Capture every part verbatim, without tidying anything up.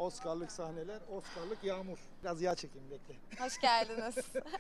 Oscar'lık sahneler, Oscar'lık yağmur. Biraz yağ çekeyim, bekle. Hoş geldiniz.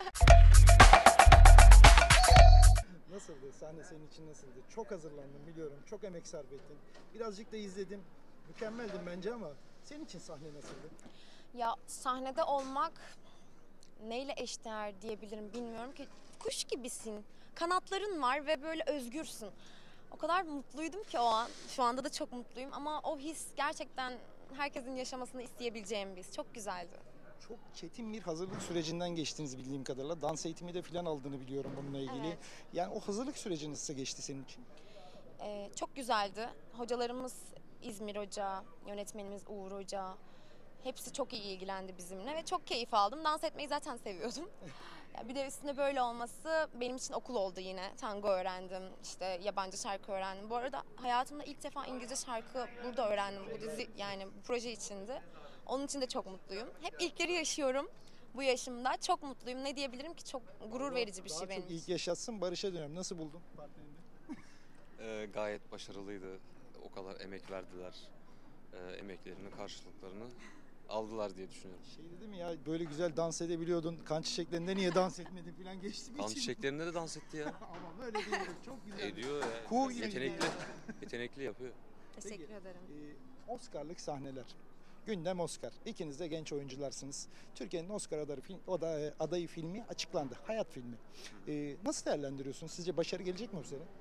Nasıldı? Sahne senin için nasıldı? Çok hazırlandım biliyorum. Çok emek sarf ettin. Birazcık da izledim. Mükemmeldin bence ama senin için sahne nasıldı? Ya sahnede olmak neyle eşdeğer diyebilirim bilmiyorum ki. Kuş gibisin. Kanatların var ve böyle özgürsün. O kadar mutluydum ki o an. Şu anda da çok mutluyum ama o his gerçekten herkesin yaşamasını isteyebileceğim bir his. Çok güzeldi. Çok çetin bir hazırlık sürecinden geçtiniz bildiğim kadarıyla. Dans eğitimi de falan aldığını biliyorum bununla ilgili. Evet. Yani o hazırlık süreci nasıl geçti senin için? Ee, çok güzeldi. Hocalarımız İzmir Hoca, yönetmenimiz Uğur Hoca. Hepsi çok iyi ilgilendi bizimle ve çok keyif aldım. Dans etmeyi zaten seviyordum. Ya bir de üstünde böyle olması benim için okul oldu yine. Tango öğrendim, işte yabancı şarkı öğrendim. Bu arada hayatımda ilk defa İngilizce şarkı burada öğrendim. Bu dizi yani bu proje içinde. Onun için de çok mutluyum. Hep ilkleri yaşıyorum bu yaşımda. Çok mutluyum. Ne diyebilirim ki, çok gurur verici bir Daha şey benim çok için. ilk yaşatsın, Barış'a dönelim. Nasıl buldun partnerini? Ee, gayet başarılıydı. O kadar emek verdiler. Ee, emeklerinin karşılıklarını aldılar diye düşünüyorum. Şey dedim ya, böyle güzel dans edebiliyordun. Kan çiçeklerinde niye dans etmedin falan geçti mi Kan için? çiçeklerinde de dans etti ya. Ama böyle değil. Çok güzel. Ediyor ya. Kuğu gibi Yetenekli. gidiyor. Yetenekli yapıyor. Teşekkür Peki, ederim. e, Oscar'lık sahneler. Gündem Oscar. İkiniz de genç oyuncularsınız. Türkiye'nin Oscar adayı, film, oda- adayı filmi açıklandı. Hayat filmi. E, nasıl değerlendiriyorsunuz? Sizce başarı gelecek mi bu sene?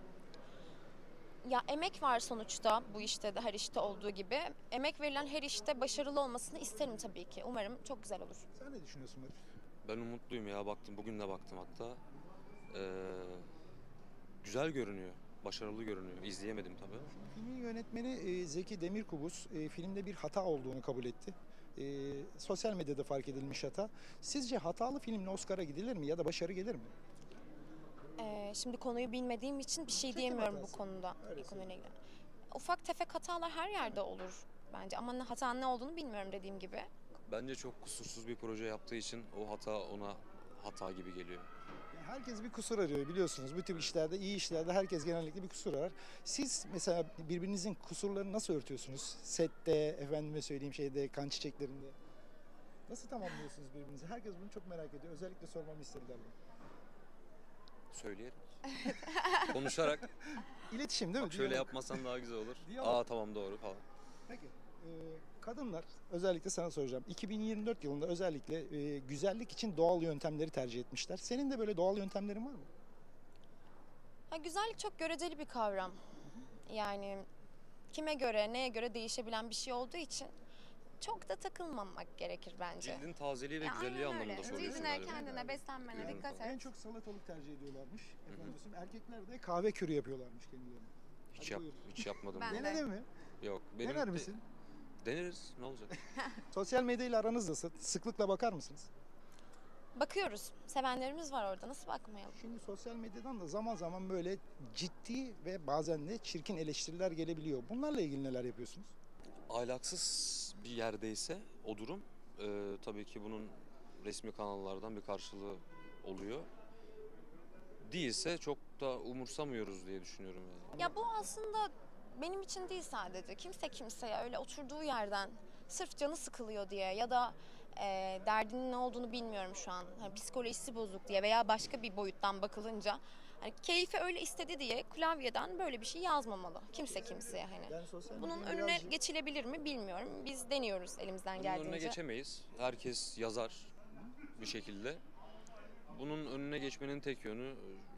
Ya emek var sonuçta bu işte de, her işte olduğu gibi. Emek verilen her işte başarılı olmasını isterim tabii ki. Umarım çok güzel olur. Sen ne düşünüyorsun Barış? Ben umutluyum ya. Baktım, bugün de baktım hatta. Ee, güzel görünüyor. Başarılı görünüyor. İzleyemedim tabii. Filmin yönetmeni e, Zeki Demirkubuz e, filmde bir hata olduğunu kabul etti. E, sosyal medyada fark edilmiş hata. Sizce hatalı filmle Oscar'a gidilir mi ya da başarı gelir mi? Ee, şimdi konuyu bilmediğim için bir şey Çekim diyemiyorum hatası. bu konuda. Öyle Bu konuyla ilgili. Ufak tefek hatalar her yerde olur bence ama ne- hatanın ne olduğunu bilmiyorum dediğim gibi. Bence çok kusursuz bir proje yaptığı için o hata ona hata gibi geliyor. Yani herkes bir kusur arıyor biliyorsunuz. Bu tip işlerde, iyi işlerde herkes genellikle bir kusur arar. Siz mesela birbirinizin kusurlarını nasıl örtüyorsunuz? Sette, efendime söyleyeyim şeyde, kan çiçeklerinde. Nasıl tamamlıyorsunuz birbirinizi? Herkes bunu çok merak ediyor. Özellikle sormamı istediler bunu. Söyleyelim. Konuşarak. İletişim değil mi? Bak şöyle Diyalog. yapmasan daha güzel olur. Diyalog. Aa tamam, doğru falan. Peki. e, kadınlar, özellikle sana soracağım. iki bin yirmi dört yılında özellikle e, güzellik için doğal yöntemleri tercih etmişler. Senin de böyle doğal yöntemlerin var mı? Ha, güzellik çok göreceli bir kavram. Yani kime göre, neye göre değişebilen bir şey olduğu için çok da takılmamak gerekir bence. Cildin tazeliği ve Ya güzelliği aynen anlamında öyle. soruyorsun Cildine, galiba. kendine, beslenmene Ürün dikkat falan. En et. çok salatalık tercih ediyorlarmış. Efendim, erkekler de kahve kürü yapıyorlarmış kendilerine. Hiç, Hadi yap, buyur. hiç yapmadım. Ben bunu. de. Denedin mi? Yok. Benim Dener de- misin? Deneriz. Ne olacak? Sosyal medyayla aranız nasıl? Sıklıkla bakar mısınız? Bakıyoruz. Sevenlerimiz var orada. Nasıl bakmayalım? Şimdi sosyal medyadan da zaman zaman böyle ciddi ve bazen de çirkin eleştiriler gelebiliyor. Bunlarla ilgili neler yapıyorsunuz? Ahlaksız bir yerdeyse o durum, e, tabii ki bunun resmi kanallardan bir karşılığı oluyor. Değilse çok da umursamıyoruz diye düşünüyorum yani. Ya bu aslında benim için değil sadece. Kimse kimseye öyle oturduğu yerden sırf canı sıkılıyor diye ya da e, derdinin ne olduğunu bilmiyorum şu an. Hani psikolojisi bozuk diye veya başka bir boyuttan bakılınca hani keyfi öyle istedi diye klavyeden böyle bir şey yazmamalı. Kimse kimseye hani. Yani sosyal Bunun medyanın önüne birazcık- geçilebilir mi bilmiyorum. Biz deniyoruz elimizden Bunun geldiğince. önüne geçemeyiz. Herkes yazar bir şekilde. Bunun önüne geçmenin tek yönü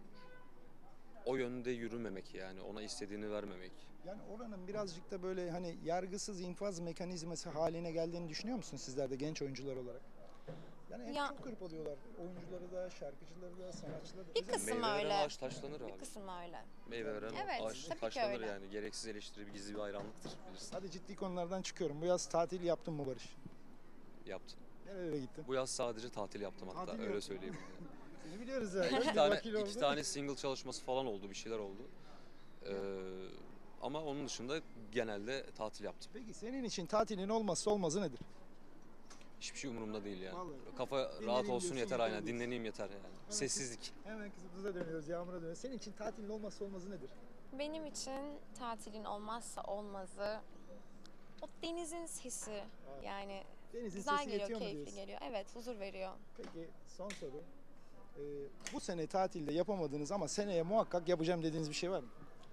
o yönde yürümemek, yani ona istediğini vermemek. Yani oranın birazcık da böyle hani yargısız infaz mekanizması haline geldiğini düşünüyor musunuz sizler de genç oyuncular olarak? Yani hep Ya- çok hırpalıyorlar. Oyuncuları da, şarkıcıları da, sanatçıları da. Bir Özellikle- kısım Meyve veren öyle. ağaç taşlanır Bir abi. kısım öyle. Meyve veren Evet, ağaç tabii ki taşlanır öyle. yani. Gereksiz eleştiri bir gizli bir hayranlıktır, bilirsin. Hadi ciddi konulardan çıkıyorum. Bu yaz tatil yaptın mı Barış? Yaptım. Nerelere gittin? Bu yaz sadece tatil yaptım hatta, Tatil öyle yaptın. söyleyeyim. Seni biliyoruz ya. iki Bir tane, vakil iki oldu. tane single çalışması falan oldu, bir şeyler oldu. Ee, ama onun dışında genelde tatil yaptım. Peki senin için tatilin olmazsa olmazı nedir? Hiçbir şey umurumda değil yani. Vallahi. Kafa Dinleneyim rahat olsun diyorsun, yeter, yeter aynen. diyorsun. Dinleneyim yeter yani. Sessizlik. Hemen kızımıza dönüyoruz, Yağmur'a dönüyoruz. Senin için tatilin olmazsa olmazı nedir? Benim için tatilin olmazsa olmazı O denizin sesi yani Denizin güzel sesi geliyor, yetiyor mu keyifli diyorsun? geliyor. Evet, huzur veriyor. Peki son soru. Ee, bu sene tatilde yapamadığınız ama seneye muhakkak yapacağım dediğiniz bir şey var mı?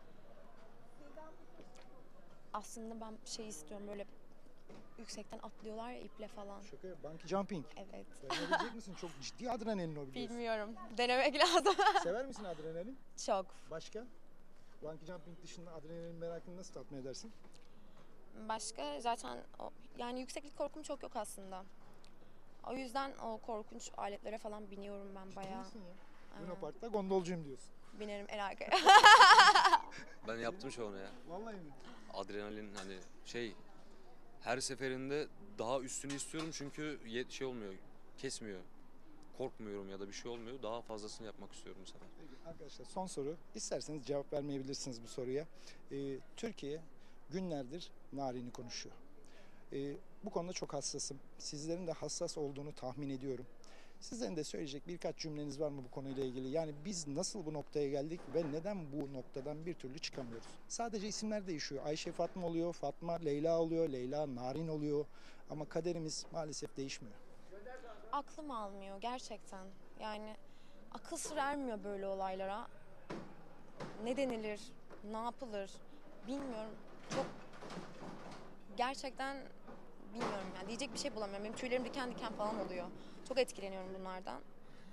Aslında ben şey istiyorum, böyle yüksekten atlıyorlar ya iple falan. Şaka, bungee jumping. Evet. Yapabilecek misin? Çok ciddi adrenalin o biliyorsun. Bilmiyorum. Denemek lazım. Sever misin adrenalin? Çok. Başka? Bungee jumping dışında adrenalin merakını nasıl tatmin edersin? Başka zaten o, yani yükseklik korkum çok yok aslında. O yüzden o korkunç aletlere falan biniyorum ben bayağı. Bilirsin ya. Aynen. Luna Park'ta gondolcuyum diyorsun. Binerim en arkaya. Ben yaptım şu onu ya. Vallahi mi? Adrenalin hani şey her seferinde daha üstünü istiyorum çünkü ye- şey olmuyor, kesmiyor. Korkmuyorum ya da bir şey olmuyor. Daha fazlasını yapmak istiyorum bu sefer. Peki arkadaşlar son soru. İsterseniz cevap vermeyebilirsiniz bu soruya. Ee, Türkiye günlerdir narini konuşuyor. Ee, bu konuda çok hassasım. Sizlerin de hassas olduğunu tahmin ediyorum. Sizlerin de söyleyecek birkaç cümleniz var mı bu konuyla ilgili? Yani biz nasıl bu noktaya geldik ve neden bu noktadan bir türlü çıkamıyoruz? Sadece isimler değişiyor. Ayşe Fatma oluyor, Fatma Leyla oluyor, Leyla Narin oluyor. Ama kaderimiz maalesef değişmiyor. Aklım almıyor gerçekten. Yani akıl sır ermiyor böyle olaylara. Ne denilir, ne yapılır bilmiyorum. Çok gerçekten bilmiyorum yani diyecek bir şey bulamıyorum. Benim tüylerim diken diken falan oluyor. Çok etkileniyorum bunlardan.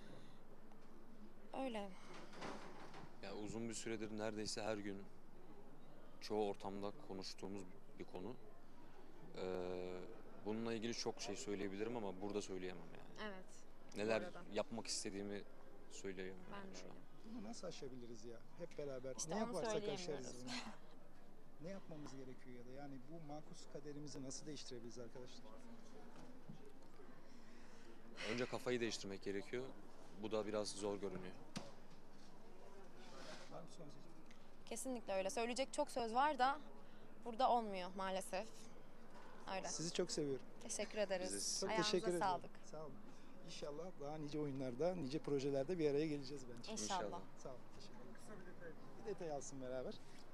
Öyle. Ya uzun bir süredir neredeyse her gün çoğu ortamda konuştuğumuz bir konu. Ee, bununla ilgili çok şey söyleyebilirim ama burada söyleyemem yani. Evet. Neler arada. yapmak istediğimi söyleyemem Ben yani de şu an. Bunu nasıl aşabiliriz ya? Hep beraber. İşte ne onu yaparsak söyleyemiyoruz. aşarız bunu. Ne yapmamız gerekiyor ya da yani bu makus kaderimizi nasıl değiştirebiliriz arkadaşlar? Önce kafayı değiştirmek gerekiyor. Bu da biraz zor görünüyor. Var mı son sözü? Kesinlikle öyle. Söyleyecek çok söz var da burada olmuyor maalesef. Öyle. Sizi çok seviyorum. Teşekkür ederiz. Biz de- Çok Ayağınıza teşekkür ederim. sağlık. Sağ olun. İnşallah daha nice oyunlarda, nice projelerde bir araya geleceğiz bence. İnşallah. İnşallah. Sağ olun. Teşekkür ederim. Bir detay alsın beraber.